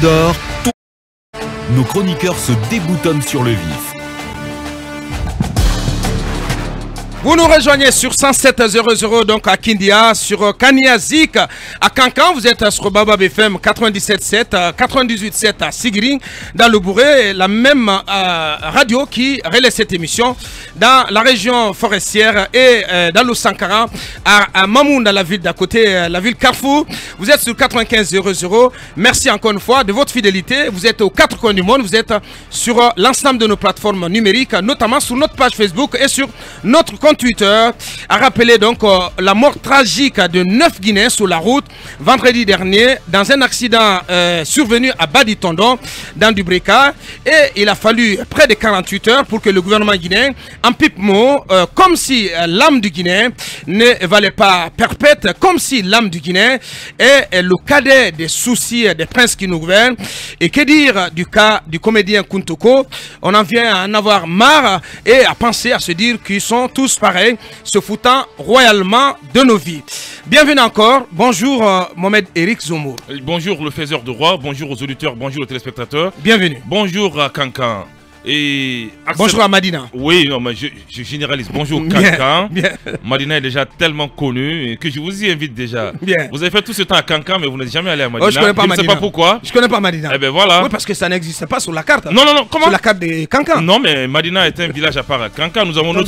d'or, nos chroniqueurs se déboutonnent sur le vif. Vous nous rejoignez sur 107.00 donc à Kindia, sur Kania Zik à Kankan. Vous êtes sur Baba BFM 97.7, 98.7 à Sigiri, dans le Bourré, la même radio qui relaie cette émission dans la région forestière et dans le Sankara, à Mamoun, dans la ville d'à côté, la ville Carrefour. Vous êtes sur 95.00. Merci encore une fois de votre fidélité. Vous êtes aux quatre coins du monde. Vous êtes sur l'ensemble de nos plateformes numériques, notamment sur notre page Facebook et sur notre compte Twitter. A rappelé donc la mort tragique de 9 Guinéens sur la route vendredi dernier dans un accident survenu à Badi Tondon dans Dubreka, et il a fallu près de 48 heures pour que le gouvernement guinéen en pipe mot, comme si l'âme du Guinéen ne valait pas perpète, comme si l'âme du Guinéen est le cadet des soucis des princes qui nous gouvernent. Et que dire du cas du comédien Kuntoko? On en vient à en avoir marre et à penser, à se dire qu'ils sont tous pareils, se foutant royalement de nos vies. Bienvenue encore. Bonjour Mohamed Eric Zomour. Bonjour le faiseur de roi, bonjour aux auditeurs, bonjour aux téléspectateurs. Bienvenue. Bonjour à Kankan. Et bonjour à Madina. Oui, non, mais je généralise. Bonjour Kankan. Madina est déjà tellement connue que je vous y invite déjà. Bien. Vous avez fait tout ce temps à Kankan, mais vous n'êtes jamais allé à Madina. Oh, je connais pas Madina. Ne sais pas pourquoi. Je connais pas Madina. Eh ben voilà. Oui, parce que ça n'existe pas sur la carte. Non, non, non. Comment? Sur la carte de Kankan. Non, mais Madina est un village à part à Kankan. Nous avons notre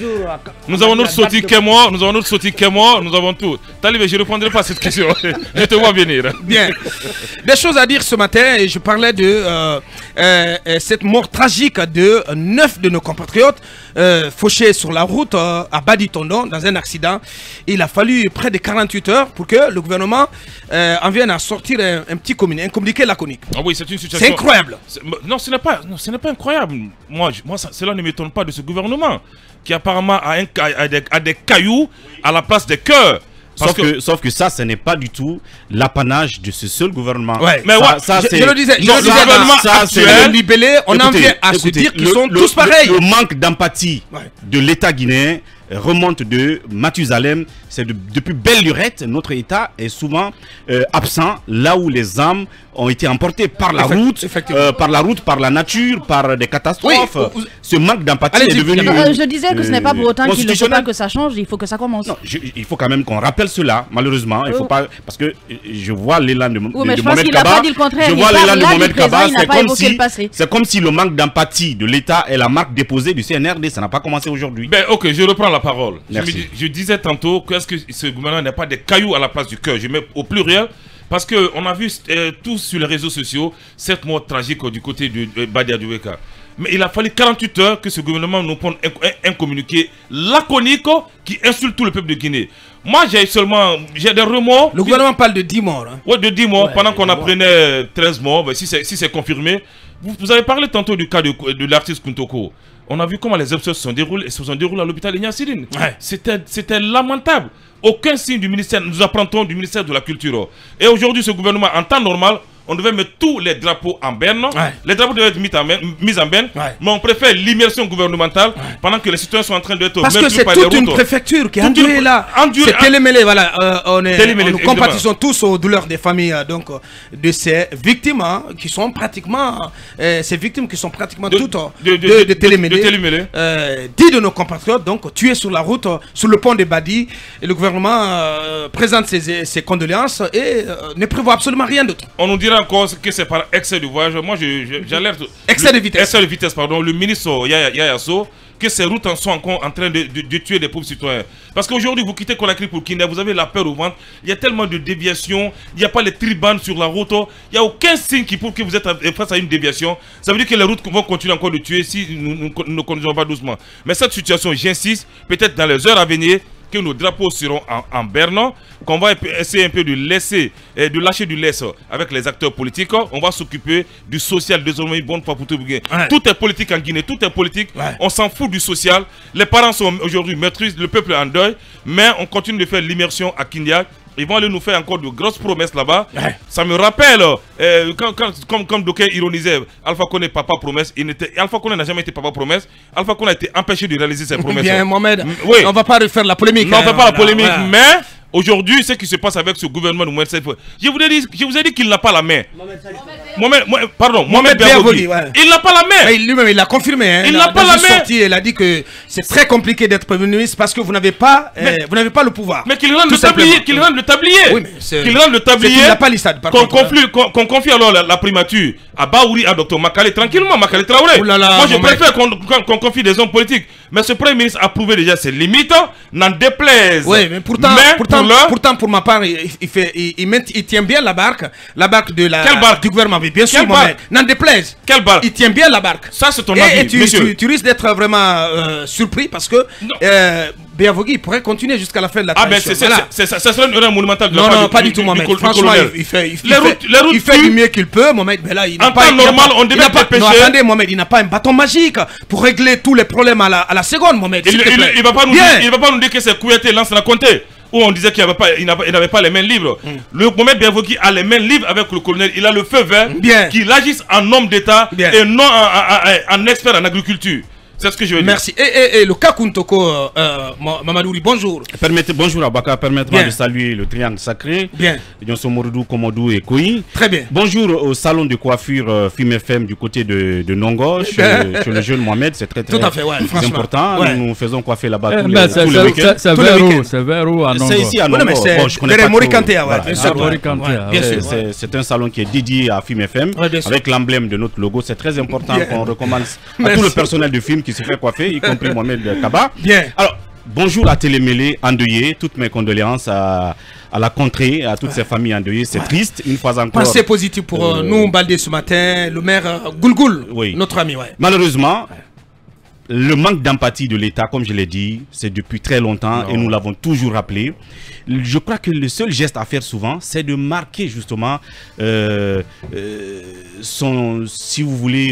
sortie Kémois, nous avons notre sortie Kémois, nous avons tout. Talib, je ne répondrai pas à cette question. Je te vois venir. Bien. Des choses à dire ce matin, et je parlais de cette mort tragique de 9 de nos compatriotes fauchés sur la route à Badi Tondon dans un accident. Il a fallu près de 48 heures pour que le gouvernement en vienne à sortir un petit communiqué laconique. Ah oui, c'est une situation... C'est incroyable. Non, ce n'est pas incroyable. Moi cela ne m'étonne pas de ce gouvernement qui apparemment a des cailloux à la place des cœurs. Sauf que ça, ce n'est pas du tout l'apanage de ce seul gouvernement. Ouais. Mais je le disais, le libellé, on en vient à se dire qu'ils sont tous pareils. Le manque d'empathie de l'État guinéen remonte de Mathusalem. C'est depuis belle lurette, notre État est souvent absent là où les âmes ont été emportées par la route, par la nature, par des catastrophes. Oui, ce manque d'empathie est devenu... je disais que ce n'est pas pour autant qu'il ne faut pas que ça change, il faut que ça commence. Non, il faut quand même qu'on rappelle cela, malheureusement. Il faut pas, parce que je vois l'élan de Mohamed Kaba. Je vois l'élan de Mohamed Kaba, c'est comme si le manque d'empathie de l'État est la marque déposée du CNRD. Ça n'a pas commencé aujourd'hui. Ben ok, je reprends la parole. Merci. Je disais tantôt que est-ce que ce gouvernement n'a pas des cailloux à la place du cœur. Je mets au pluriel parce qu'on a vu tous sur les réseaux sociaux cette mort tragique du côté de Badi Adoueka. Mais il a fallu 48 heures que ce gouvernement nous prenne un communiqué laconique qui insulte tout le peuple de Guinée. Moi, j'ai des remords. Le gouvernement parle de 10 morts. Hein. Oui, de 10 morts, pendant qu'on apprenait 13 morts. Ben, si c'est confirmé. Vous avez parlé tantôt du cas de l'artiste Kuntoko. On a vu comment les obsèques se sont déroulées à l'hôpital de Niassirine. Ouais. C'était lamentable. Aucun signe du ministère, nous apprendons du ministère de la Culture. Et aujourd'hui, ce gouvernement, en temps normal, on devait mettre tous les drapeaux en berne. Ouais. Les drapeaux devaient être mis en berne. Ouais. Mais on préfère l'immersion gouvernementale pendant que les citoyens sont en train d'être parce que c'est toute une préfecture qui est endurée là. C'est télémêlé, voilà. Nous compatissons tous aux douleurs des familles de ces victimes qui sont pratiquement toutes de télémêlé. 10 de nos compatriotes donc tués sur la route, sur le pont de Badi. Et le gouvernement présente ses condoléances et ne prévoit absolument rien d'autre. On nous dira encore que c'est par excès de voyage. Moi, j'alerte. Excès de vitesse. Excès de vitesse, pardon. Le ministre Yaya Sow, que ces routes sont encore en train de tuer des pauvres citoyens. Parce qu'aujourd'hui, vous quittez Conakry pour Kindia, vous avez la peur au ventre. Il y a tellement de déviations. Il n'y a pas les tribanes sur la route. Il n'y a aucun signe qui prouve que vous êtes face à une déviation. Ça veut dire que les routes vont continuer encore de tuer si nous ne conduisons pas doucement. Mais cette situation, j'insiste, peut-être dans les heures à venir, que nos drapeaux seront en berne, qu'on va essayer un peu de lâcher du laisse avec les acteurs politiques. On va s'occuper du social désormais, bonne fois pour tout Guinée. Ouais. Tout est politique en Guinée, tout est politique. Ouais. On s'en fout du social. Les parents sont aujourd'hui maîtrisent, le peuple est en deuil, mais on continue de faire l'immersion à Kindia. Ils vont aller nous faire encore de grosses promesses là-bas. Ouais. Ça me rappelle, comme Doké ironisait, Alpha Condé papa promesse. Alpha Condé n'a jamais été papa promesse. Alpha Condé a été empêché de réaliser ses promesses. Bien, Mohamed, oui. On ne va pas refaire la polémique. Non, on ne fait pas la polémique, mais aujourd'hui, ce qui se passe avec ce gouvernement de Mohamed Saïf, je vous ai dit qu'il n'a pas la main. Mohamed Biavogui, il n'a pas la main. Lui-même, il l'a confirmé. Hein, il n'a pas la main. Il a dit que c'est très compliqué d'être Premier ministre parce que vous n'avez pas, le pouvoir. Mais qu'il rende le tablier. Qu'il rende le tablier. Oui, mais qu'il rende le tablier. Qu'on confie alors la primature à Baouri, à Dr Makale, tranquillement, Makale Traoré. Moi, je préfère qu'on confie des hommes politiques. Mais ce Premier ministre a prouvé déjà ses limites, n'en déplaise. Oui, mais pourtant, pour ma part, il tient bien la barque du gouvernement. Bien sûr, n'en déplaise. Quelle barque? Il tient bien la barque. Ça, c'est ton avis, monsieur. Tu risques d'être vraiment surpris parce que Biavogui pourrait continuer jusqu'à la fin de la transition. Ça serait une erreur monumentale de la part non, pas du tout, Mohamed. Franchement, il fait du mieux qu'il peut, Mohamed. Mais là, il en temps normal, on devait dépêcher. Non, attendez, Mohamed, il n'a pas un bâton magique pour régler tous les problèmes à la seconde, Mohamed. Il ne va pas nous dire que c'est Kouyaté lance la comté. Où on disait qu'il n'avait pas les mains libres. Le Mohamed Biavogui a les mains libres avec le colonel. Il a le feu vert qu'il agisse en homme d'État et non en expert en agriculture. C'est ce que je veux dire. Merci. Et le cas Kuntoko, Mamadouri, bonjour. Bonjour Abaka, permettez-moi de saluer le triangle sacré. Bien. Nyonso Morodou, Komodou et Koui. Très bien. Bonjour au salon de coiffure Film FM du côté de Nongo, chez le jeune Mohamed. C'est très tout à fait, important. Nous faisons coiffer là-bas tous les week-ends. C'est vers où à Nongo? C'est ici à Nongo. Je connais pas Morikantea, bien sûr. C'est un salon qui est dédié à Film FM avec l'emblème de notre logo. C'est très important qu'on recommande à tout le personnel du film qui se fait coiffer, y compris Mohamed Kaba. Bien. Alors, bonjour à Télémélé endeuillé, toutes mes condoléances à la contrée, à toutes ces familles endeuillées. C'est triste, une fois encore. Pensée positive pour nous, Baldé, ce matin, le maire Goulgoul, notre ami. Malheureusement, le manque d'empathie de l'État, comme je l'ai dit, c'est depuis très longtemps et nous l'avons toujours rappelé. Je crois que le seul geste à faire souvent, c'est de marquer justement si vous voulez,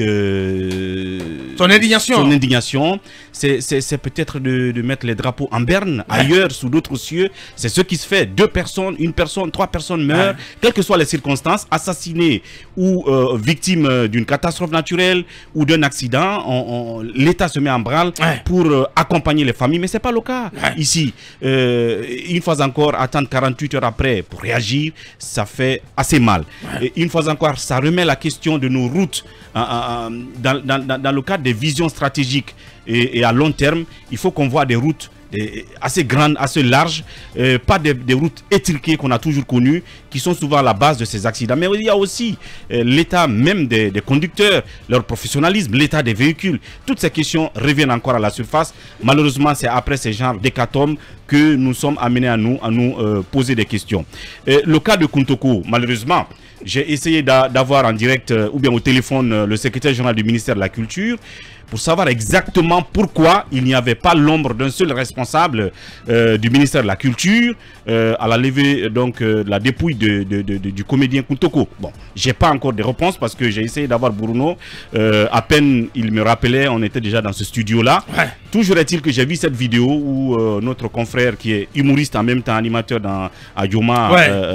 son indignation. Son indignation, c'est peut-être de mettre les drapeaux en berne, ailleurs, sous d'autres cieux. C'est ce qui se fait. 2 personnes, 1 personne, 3 personnes meurent, quelles que soient les circonstances, assassinées ou victimes d'une catastrophe naturelle ou d'un accident. L'État se met en branle pour accompagner les familles, mais ce n'est pas le cas ici. Une fois encore, attendre 48 heures après pour réagir, ça fait assez mal. Et une fois encore, ça remet la question de nos routes dans le cadre des visions stratégiques et à long terme. Il faut qu'on voit des routes assez grandes, assez larges, pas des routes étriquées qu'on a toujours connues, qui sont souvent à la base de ces accidents. Mais il y a aussi l'état même des conducteurs, leur professionnalisme, l'état des véhicules. Toutes ces questions reviennent encore à la surface. Malheureusement, c'est après ces genres d'hécatombes que nous sommes amenés à nous poser des questions. Le cas de Kuntoko, malheureusement, j'ai essayé d'avoir en direct ou bien au téléphone le secrétaire général du ministère de la Culture pour savoir exactement pourquoi il n'y avait pas l'ombre d'un seul responsable du ministère de la Culture à la levée donc de la dépouille du comédien Kuntoko. Bon, j'ai pas encore de réponses parce que j'ai essayé d'avoir Bruno. À peine il me rappelait, on était déjà dans ce studio-là. Toujours est-il que j'ai vu cette vidéo où notre confrère qui est humoriste en même temps animateur à Yoma,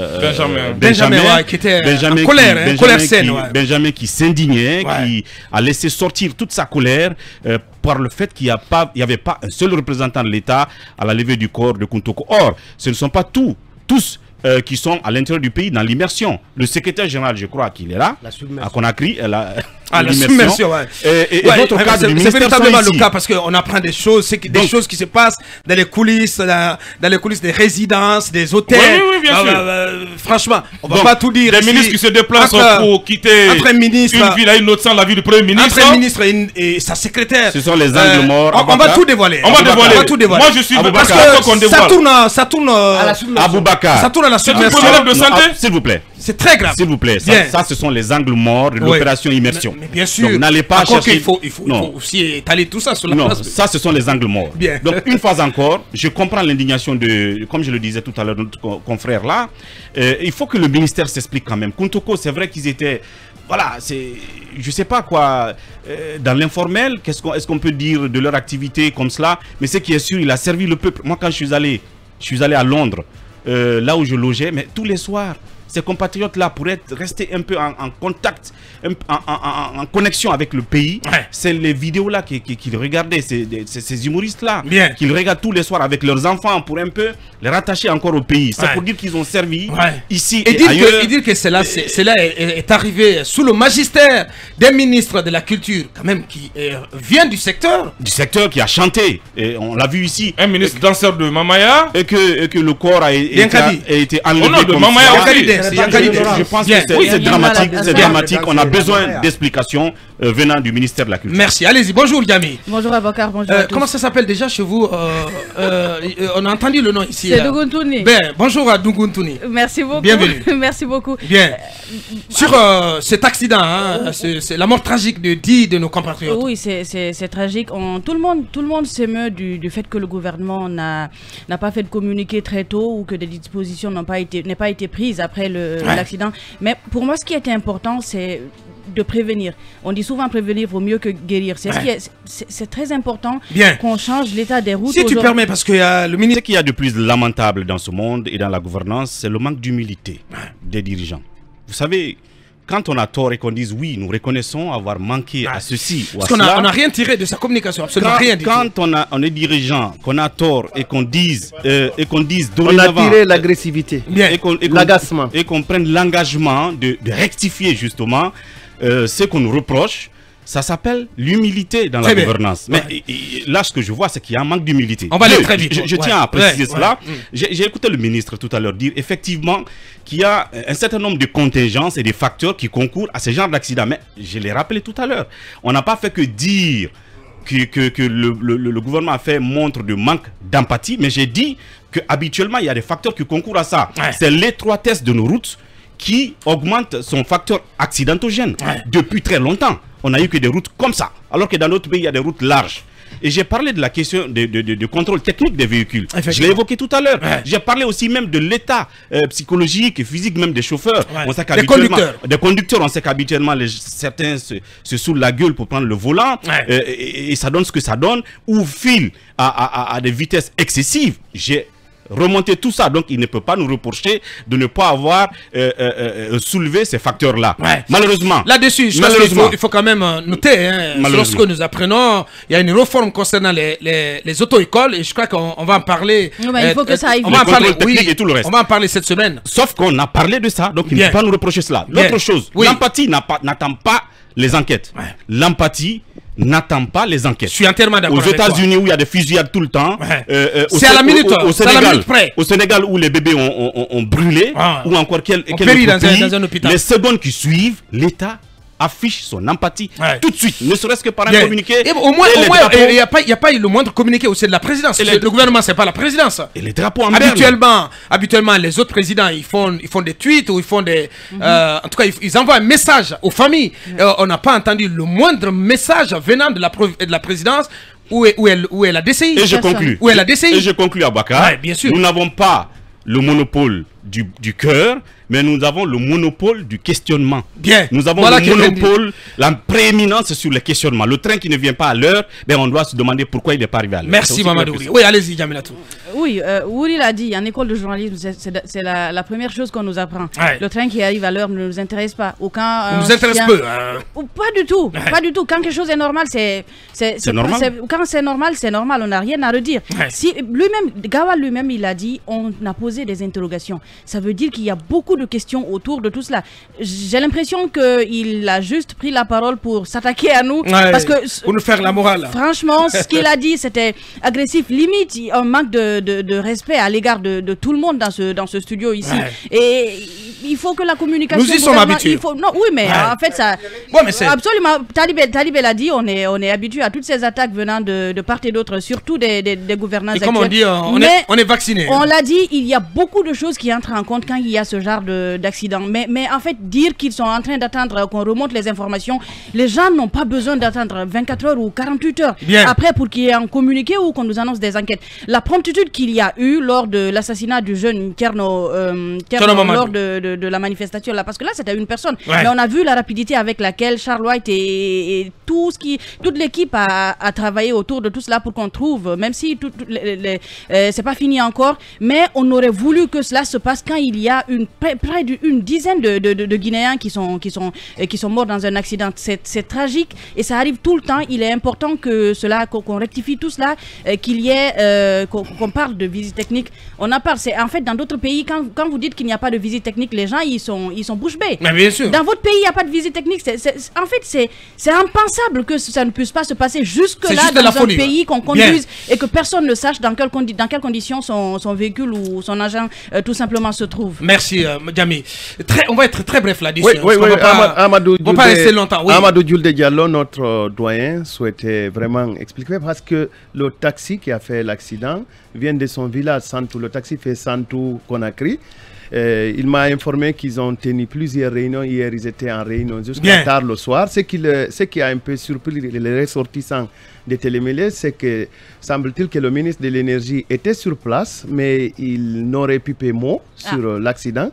Benjamin, qui était en colère, Benjamin qui s'indignait, qui a laissé sortir toute sa colère par le fait qu'il n'y avait pas un seul représentant de l'État à la levée du corps de Kuntoko. Or, ce ne sont pas tous qui sont à l'intérieur du pays dans l'immersion. Le secrétaire général, je crois qu'il est là, à Conakry. La submersion, et d'autres cas du c'est véritablement le cas parce qu'on apprend des choses, des choses qui se passent dans les coulisses, des résidences, des hôtels. Oui, bien sûr. Franchement, on va pas tout dire. Des ministres qui se déplacent pour quitter une ville à une autre sans l'avis du Premier ministre. Entre un ministre et sa secrétaire. Ce sont les angles morts. On va tout dévoiler. On va tout dévoiler. Moi, je suis parce que ça tourne à Aboubacar. Ça tourne à la submersion. S'il vous plaît. C'est très grave. S'il vous plaît. Ça, ce sont les angles morts de l'opération immersion. Mais bien sûr. Donc n'allez pas chercher. Il faut aussi étaler tout ça sur la place. Ça, ce sont les angles morts. Bien. Donc une fois encore, je comprends l'indignation de, comme je le disais tout à l'heure, notre confrère là. Il faut que le ministère s'explique quand même. Kuntoko, c'est vrai qu'ils étaient. Voilà, je sais pas quoi, dans l'informel, est-ce qu'on peut dire de leur activité comme cela, mais ce qui est sûr, il a servi le peuple. Moi, quand je suis allé à Londres, là où je logeais, mais tous les soirs, ces compatriotes-là pourraient rester un peu en contact, en connexion avec le pays. C'est les vidéos-là qu'ils regardaient, ces humoristes-là, qu'ils regardent tous les soirs avec leurs enfants pour un peu les rattacher encore au pays. C'est pour dire qu'ils ont servi ici et ailleurs. Et dire que cela est arrivé sous le magistère des ministres de la Culture, quand même, qui vient du secteur. Du secteur, qui a chanté. Et on l'a vu ici. Un ministre danseur de Mamaya. Et que le corps a été enlevé. Oh non, de Mamaya aussi. Je pense que c'est dramatique. C'est dramatique. On a besoin d'explications venant du ministère de la Culture. Merci. Allez-y. Bonjour, Yami. Bonjour, Abakar. Bonjour. Comment ça s'appelle déjà chez vous? On a entendu le nom ici. C'est Dougountouni. Bonjour à Dougountouni. Merci beaucoup. Bienvenue. Merci beaucoup. Bien. Sur cet accident, c'est la mort tragique de 10 de nos compatriotes. Oui, c'est tragique. Tout le monde s'émeut du fait que le gouvernement n'a pas fait de communiqué très tôt ou que des dispositions n'aient pas été prises après l'accident. Mais pour moi, ce qui était important, c'est de prévenir. On dit souvent prévenir vaut mieux que guérir. C'est très important qu'on change l'état des routes. Si tu permets, parce que le ministre... Ce qu'il y a de plus lamentable dans ce monde et dans la gouvernance, c'est le manque d'humilité des dirigeants. Vous savez, quand on a tort et qu'on dise oui, nous reconnaissons avoir manqué à ceci ou à cela. Parce qu'on n'a rien tiré de sa communication, absolument rien. Quand on est dirigeant, qu'on a tort et qu'on dise dorénavant... On a tiré l'agressivité, l'agacement. Et qu'on prenne l'engagement de rectifier justement ce qu'on nous reproche. Ça s'appelle l'humilité dans la gouvernance. Mais là, ce que je vois, c'est qu'il y a un manque d'humilité. On va aller très vite. Je tiens à préciser cela. J'ai écouté le ministre tout à l'heure dire effectivement qu'il y a un certain nombre de contingences et de facteurs qui concourent à ce genre d'accident. Mais je l'ai rappelé tout à l'heure. On n'a pas fait que dire que le gouvernement a fait montre de manque d'empathie, mais j'ai dit qu'habituellement, il y a des facteurs qui concourent à ça. C'est l'étroitesse de nos routes qui augmente son facteur accidentogène depuis très longtemps. On n'a eu que des routes comme ça, alors que dans d'autres pays, il y a des routes larges. Et j'ai parlé de la question de contrôle technique des véhicules. Je l'ai évoqué tout à l'heure. J'ai parlé aussi même de l'état psychologique et physique même des chauffeurs. On sait des conducteurs, on sait qu'habituellement certains se saoulent la gueule pour prendre le volant et ça donne ce que ça donne, ou filent à des vitesses excessives. J'ai remonter tout ça, donc il ne peut pas nous reprocher de ne pas avoir soulevé ces facteurs-là. Malheureusement. Là-dessus, il faut quand même noter, lorsque nous apprenons, il y a une réforme concernant les auto-écoles, et je crois qu'on va en parler. Il faut que ça aille. On va en parler, et tout le reste. On va en parler cette semaine. Sauf qu'on a parlé de ça, donc il ne peut pas nous reprocher cela. L'autre chose, l'empathie n'attend pas les enquêtes. L'empathie n'attend pas les enquêtes. Je suis entièrement d'accord. Aux États-Unis où il y a des fusillades tout le temps, c'est à la minute. Au Sénégal où les bébés ont brûlé, ou encore dans un hôpital. Les secondes qui suivent, l'État affiche son empathie tout de suite, ne serait-ce que par un communiqué. Et au moins, il n'y a pas eu le moindre communiqué au sein de la présidence. Le gouvernement, c'est pas la présidence. Et les drapeaux en habituellement, les autres présidents, ils font des tweets ou ils font des... en tout cas, ils envoient un message aux familles. On n'a pas entendu le moindre message venant de la présidence. Où est la DCI? Et je conclue. Où est la DCI? Et je conclue, Abakar. Bien sûr. Nous n'avons pas le monopole du cœur, mais nous avons le monopole du questionnement. Nous avons le monopole, la prééminence sur le questionnement. Le train qui ne vient pas à l'heure, on doit se demander pourquoi il n'est pas arrivé à l'heure. Merci, Mamadou. Oui, allez-y, Jamilatou. Oui, Wouri l'a dit, en école de journalisme, c'est la première chose qu'on nous apprend. Le train qui arrive à l'heure ne nous intéresse pas. Nous intéresse peu. Pas du tout. Pas du tout. Quand quelque chose est normal, c'est normal. Quand c'est normal, on n'a rien à redire. Si Gawal lui-même, il a dit, on a posé des interrogations. Ça veut dire qu'il y a beaucoup de questions autour de tout cela. J'ai l'impression qu'il a juste pris la parole pour s'attaquer à nous. Parce que, pour nous faire la morale. Franchement, ce qu'il a dit, c'était agressif. Limite, un manque de respect à l'égard de tout le monde dans ce studio ici. Et il faut que la communication... Nous y sommes habitués. En fait, ça... absolument. Talibé l'a dit, on est habitué à toutes ces attaques venant de part et d'autre, surtout des gouvernants actuels. Comme on dit, on est vacciné. On l'a dit, il y a beaucoup de choses qui entrent en compte quand il y a ce genre d'accident. Mais en fait, dire qu'ils sont en train d'attendre qu'on remonte les informations, les gens n'ont pas besoin d'attendre 24 heures ou 48 heures après pour qu'il y ait un communiqué ou qu'on nous annonce des enquêtes. La promptitude qu'il y a eu lors de l'assassinat du jeune Kerno lors de de la manifestation là, parce que là c'était une personne. Mais on a vu la rapidité avec laquelle Charles White et toute l'équipe a travaillé autour de tout cela pour qu'on trouve, même si c'est pas fini encore, mais on aurait voulu que cela se passe quand il y a près d'une dizaine de Guinéens qui sont morts dans un accident. C'est tragique et ça arrive tout le temps. Il est important que qu'on rectifie tout cela, qu'il y ait qu'on parle de visite technique. On en parle. En fait, dans d'autres pays, quand vous dites qu'il n'y a pas de visite technique, les gens ils sont bouche bée. Mais bien sûr. Dans votre pays, il n'y a pas de visite technique. En fait, c'est impensable que ça ne puisse pas se passer jusque-là dans un pays qu'on conduise et que personne ne sache dans quelles conditions son véhicule ou son agent tout simplement se trouve. Merci, Djamé. On va être très bref là-dessus. Oui, on va pas rester longtemps. Oui. Amadou Djoulde Diallo, notre doyen, souhaitait vraiment expliquer parce que le taxi qui a fait l'accident vient de son village Santou. Le taxi fait Santou-Conakry. Il m'a informé qu'ils ont tenu plusieurs réunions. Hier, ils étaient en réunion jusqu'à tard le soir. Ce qui a un peu surpris les ressortissants de Télémélé, c'est que semble-t-il que le ministre de l'Énergie était sur place, mais il n'aurait pu payer mot sur l'accident.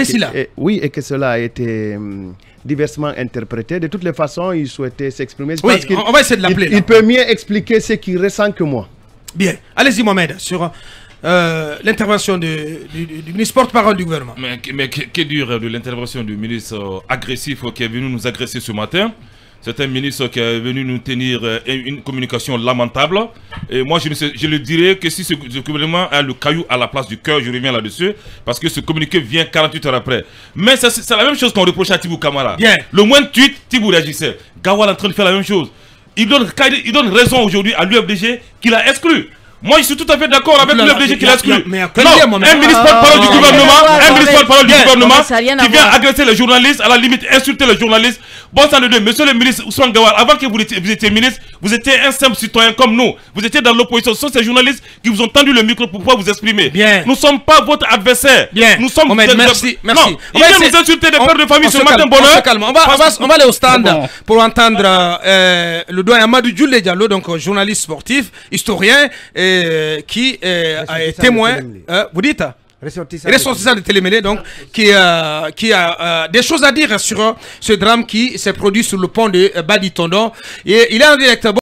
Oui, et que cela a été diversement interprété. De toutes les façons, il souhaitait s'exprimer. Oui, on va essayer de l'appeler. Il peut mieux expliquer ce qu'il ressent que moi. Bien. Allez-y, Mohamed, sur l'intervention du ministre porte-parole du gouvernement. Mais que dire de l'intervention du ministre agressif qui est venu nous agresser ce matin? C'est un ministre qui est venu nous tenir une communication lamentable. Et moi, je le dirais que si ce gouvernement a le caillou à la place du cœur, je reviens là-dessus, parce que ce communiqué vient 48 heures après. Mais c'est la même chose qu'on reproche à Tibou Kamara. Bien. Le moins de tweet, Tibou réagissait. Gawal est en train de faire la même chose. Il donne raison aujourd'hui à l'UFDG qu'il a exclu. Moi, je suis tout à fait d'accord avec l'UFDG qui l'a exclu. Non, un ministre porte-parole du gouvernement, qui vient agresser les journalistes, à la limite insulter les journalistes. Bon sang de Dieu, monsieur le ministre Ousmane Gawal, avant que vous étiez ministre, vous étiez un simple citoyen comme nous. Vous étiez dans l'opposition. Ce sont ces journalistes qui vous ont tendu le micro pour pouvoir vous exprimer. Bien. Nous ne sommes pas votre adversaire. Bien. Nous sommes... Merci. Non, il vient nous insulter des pères de famille ce matin bonheur. On va aller au stand pour entendre le doyen Amadou Djoulde Diallo, donc journaliste sportif, historien, qui est témoin. Vous dites ressortissant de Télémélé, donc, qui a des choses à dire sur ce drame qui s'est produit sur le pont de Badi Tondon. Et il est en direct.